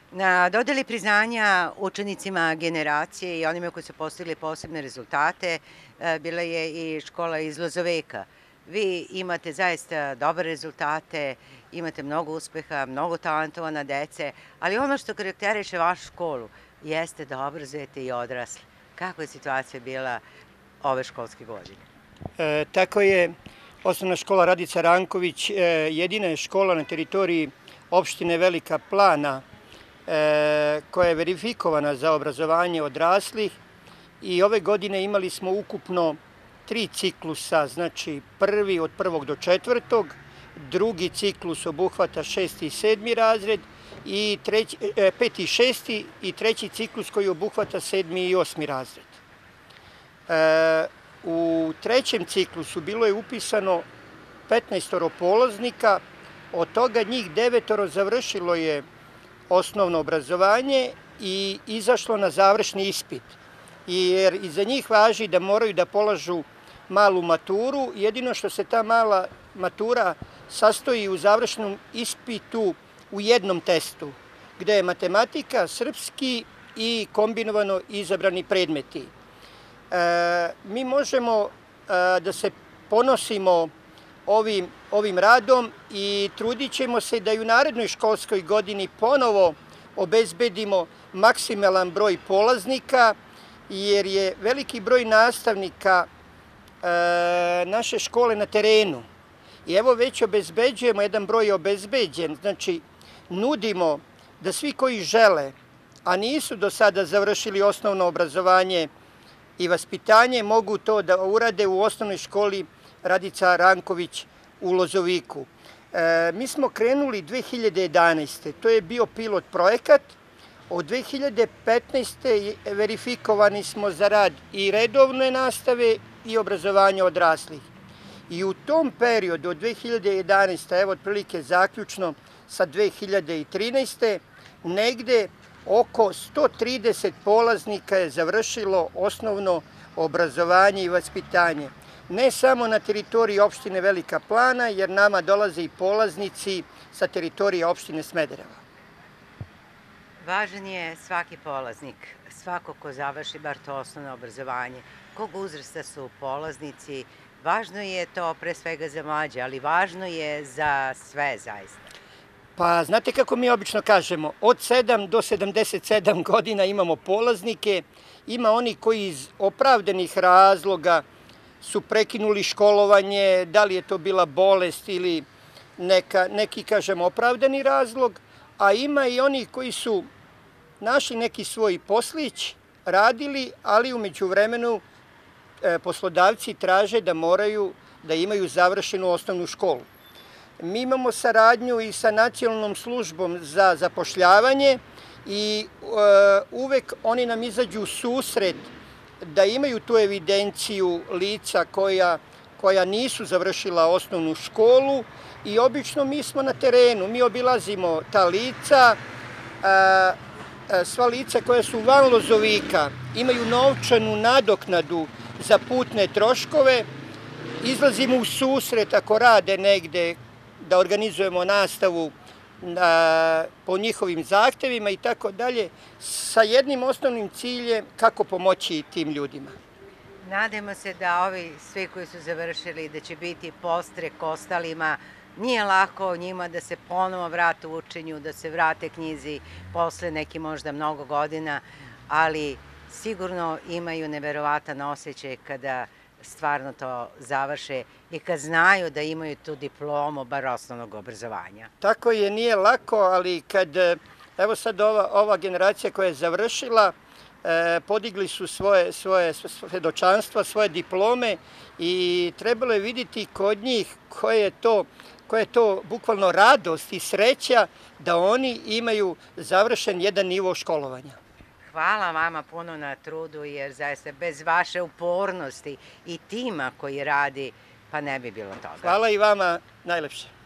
Na dodeli priznanja učenicima generacije i onima koji su postigli posebne rezultate bila je i škola iz Lozoveka. Vi imate zaista dobre rezultate, imate mnogo uspeha, mnogo talentovana dece, ali ono što karakteriše vašu školu jeste da obrazujete i odrasle. Kakva je situacija bila ove školske godine? Tako je osnovna škola Radica Ranković jedina je škola na teritoriji opštine Velika Plana koja je verifikovana za obrazovanje odraslih i ove godine imali smo ukupno 3 ciklusa, znači prvi od 1. do 4., drugi ciklus obuhvata 6. i 7. razred, i 5. i 6. i treći ciklus koji obuhvata 7. i 8. razred. U trećem ciklusu bilo je upisano 15 polaznika, od toga njih 9 završilo je osnovno obrazovanje i izašlo na završni ispit, jer i za njih važi da moraju da polažu malu maturu, jedino što se ta mala matura sastoji u završnom ispitu u jednom testu, gde je matematika, srpski i kombinovano izabrani predmeti. Mi možemo da se ponosimo ovim radom i trudit ćemo se da i u narednoj školskoj godini ponovo obezbedimo maksimalan broj polaznika, jer je veliki broj nastavnika naše škole na terenu. I evo već obezbeđujemo, jedan broj je obezbeđen, znači nudimo da svi koji žele, a nisu do sada završili osnovno obrazovanje i vaspitanje, mogu to da urade u osnovnoj školi Radica Ranković u Lozoviku. Mi smo krenuli 2011. To je bio pilot projekat. Od 2015. verifikovani smo za rad i redovne nastave i obrazovanja odraslih. I u tom periodu od 2011. evo otprilike zaključno sa 2013. negde oko 130 polaznika je završilo osnovno obrazovanje i vaspitanje. Ne samo na teritoriji opštine Velika Plana, jer nama dolaze i polaznici sa teritorije opštine Smederevo. Važan je svaki polaznik, svako ko završi bar to osnovno obrazovanje. Kog uzrasta su polaznici? Važno je to pre svega za mlađe, ali važno je za sve zaista. Pa znate kako mi obično kažemo, od 7 do 77 godina imamo polaznike, ima oni koji iz opravdanih razloga su prekinuli školovanje, da li je to bila bolest ili neki, kažem, opravdani razlog, a ima i oni koji su našli neki svoj poslić, radili, ali umeđu vremenu poslodavci traže da moraju da imaju završenu osnovnu školu. Mi imamo saradnju i sa Nacionalnom službom za zapošljavanje i uvek oni nam izađu u susret da imaju tu evidenciju lica koja nisu završila osnovnu školu i obično mi smo na terenu, mi obilazimo ta lica, sva lica koja su van Lozovika imaju novčanu nadoknadu za putne troškove, izlazimo u susret ako rade negde da organizujemo nastavu po njihovim zahtevima i tako dalje, sa jednim osnovnim ciljem kako pomoći tim ljudima. Nadamo se da ovi svi koji su završili da će biti postrek ostalima. Nije lako njima da se ponovo vrate u učenju, da se vrate knjizi posle neki možda mnogo godina, ali sigurno imaju neverovatan osjećaj kada stvarno to završe i kad znaju da imaju tu diplomu bar osnovnog obrazovanja. Tako je, nije lako, ali kad, evo sad ova generacija koja je završila, podigli su svoje svedočanstva, svoje diplome i trebalo je vidjeti kod njih koja je to bukvalno radost i sreća da oni imaju završen jedan nivo školovanja. Hvala vama puno na trudu, jer zaista bez vaše upornosti i tima koji radi, pa ne bi bilo toga. Hvala i vama najlepše.